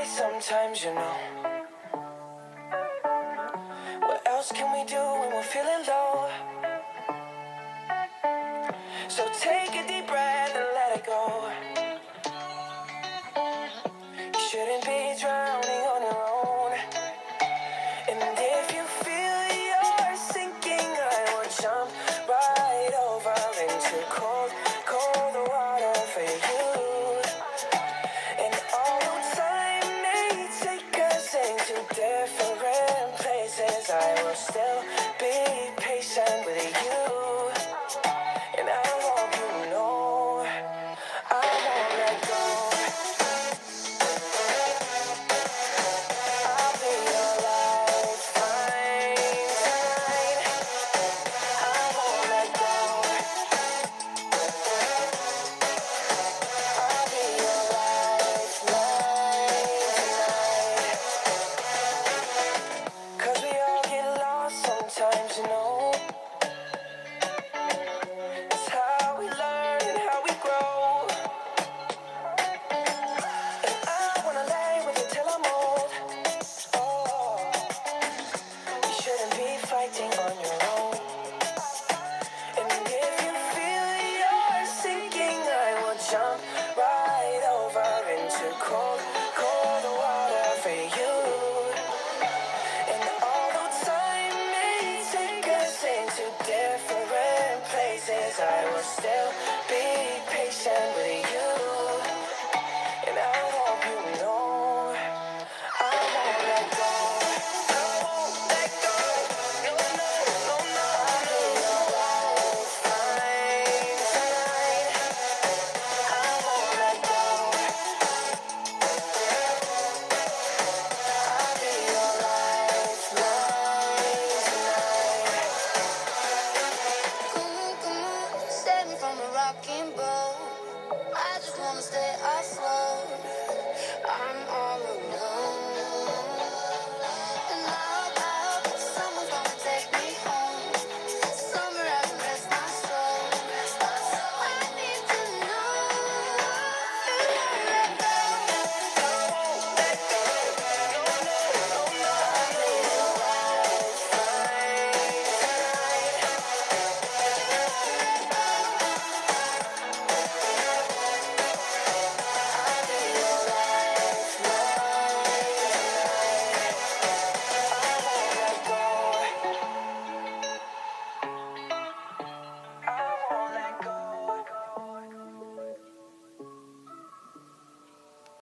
high sometimes, you know. What else can we do when we're feeling low? So take a deep breath and let it go. You shouldn't be drowning on your own. And if you feel you're sinking, I will jump right over into cold, cold water for you. And although time may take us into different places, I will still be patient with you. And I hope you know I won't let go. I'll be your lifeline tonight. I won't let go. I'll be your lifeline tonight. 'Cause we all get lost sometimes, you know. It's how we learn and how we grow. And I wanna lay with you till I'm old. Oh, you shouldn't be fighting on your own. And if you feel you're sinking, I will jump right over into cold, cold water for you. And although time may take us into different places, I will still be patient with you. And I hope you know I won't let go. I won't let go. No, no, no, no. I'll be your lifeline tonight. I won't let go. I'll be your lifeline tonight. Come on, save me from a rocking boat. I just wanna stay afloat. I'm all alone.